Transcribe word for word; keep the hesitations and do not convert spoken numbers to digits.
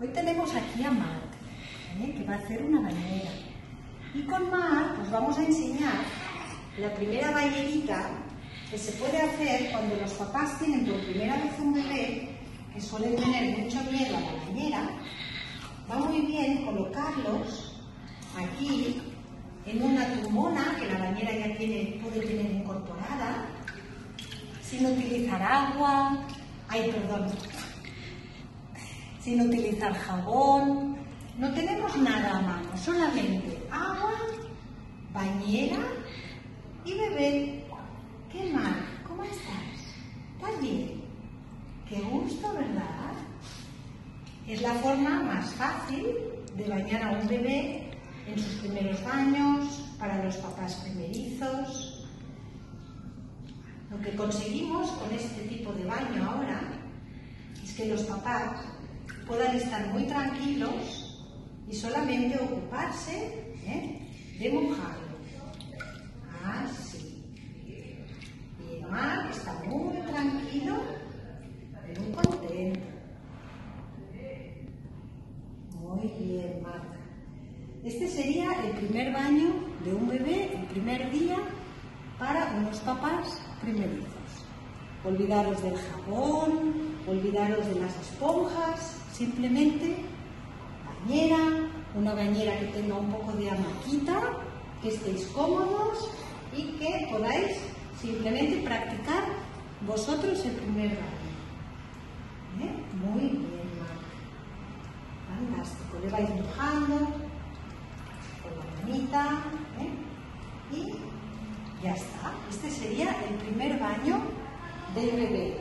Hoy tenemos aquí a Marc, ¿eh? que va a hacer una bañera. Y con Marc pues vamos a enseñar la primera bañerita que se puede hacer cuando los papás tienen por primera vez un bebé, que suelen tener mucho miedo a la bañera. Va muy bien colocarlos aquí en una tumbona que la bañera ya tiene, puede tener incorporada, sin utilizar agua, ay perdón, sin utilizar jabón. No tenemos nada a mano, solamente agua, bañera y bebé. ¿Qué mal? ¿Cómo estás? ¿Estás bien? Qué gusto, ¿verdad? Es la forma más fácil de bañar a un bebé en sus primeros años, para los papás primerizos. Lo que conseguimos con este tipo de baño ahora es que los papás puedan estar muy tranquilos y solamente ocuparse ¿eh? de mojarlo. Así. Y Marc está muy tranquilo y muy contento. Muy bien, Marc. Este sería el primer baño de un bebé, el primer día para unos papás primerizos. Olvidaros del jabón, olvidaros de las esponjas, simplemente bañera, una bañera que tenga un poco de hamaquita, que estéis cómodos y que podáis simplemente practicar vosotros el primer baño. ¿Eh? Muy bien, Marc. Fantástico. Le vais mojando con la manita ¿eh? y ya está. Este sería el primer baño del bebé.